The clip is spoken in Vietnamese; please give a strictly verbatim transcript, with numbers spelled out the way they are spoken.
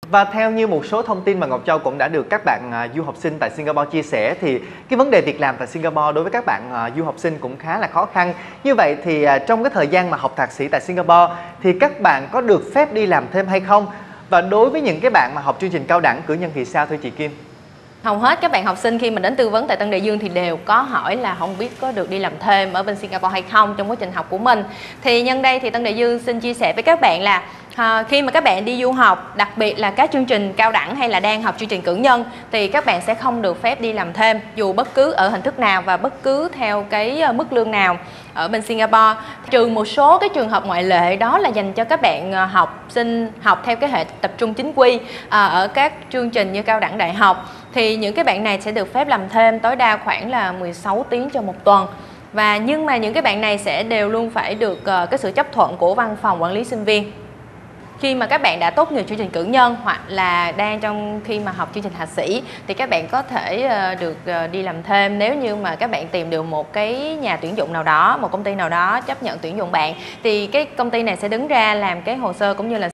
Và theo như một số thông tin mà Ngọc Châu cũng đã được các bạn à, du học sinh tại Singapore chia sẻ thì cái vấn đề việc làm tại Singapore đối với các bạn à, du học sinh cũng khá là khó khăn. Như vậy thì à, trong cái thời gian mà học thạc sĩ tại Singapore thì các bạn có được phép đi làm thêm hay không? Và đối với những cái bạn mà học chương trình cao đẳng cử nhân thì sao thưa chị Kim? Hầu hết các bạn học sinh khi mà đến tư vấn tại Tân Đại Dương thì đều có hỏi là không biết có được đi làm thêm ở bên Singapore hay không trong quá trình học của mình. Thì nhân đây thì Tân Đại Dương xin chia sẻ với các bạn là à, khi mà các bạn đi du học, đặc biệt là các chương trình cao đẳng hay là đang học chương trình cử nhân thì các bạn sẽ không được phép đi làm thêm dù bất cứ ở hình thức nào và bất cứ theo cái mức lương nào ở bên Singapore, trừ một số cái trường hợp ngoại lệ, đó là dành cho các bạn học sinh học theo cái hệ tập trung chính quy à, ở các chương trình như cao đẳng đại học. Thì những cái bạn này sẽ được phép làm thêm tối đa khoảng là mười sáu tiếng cho một tuần. Và nhưng mà những cái bạn này sẽ đều luôn phải được uh, cái sự chấp thuận của văn phòng quản lý sinh viên. Khi mà các bạn đã tốt nghiệp chương trình cử nhân hoặc là đang trong khi mà học chương trình thạc sĩ thì các bạn có thể uh, được uh, đi làm thêm nếu như mà các bạn tìm được một cái nhà tuyển dụng nào đó, một công ty nào đó chấp nhận tuyển dụng bạn thì cái công ty này sẽ đứng ra làm cái hồ sơ cũng như là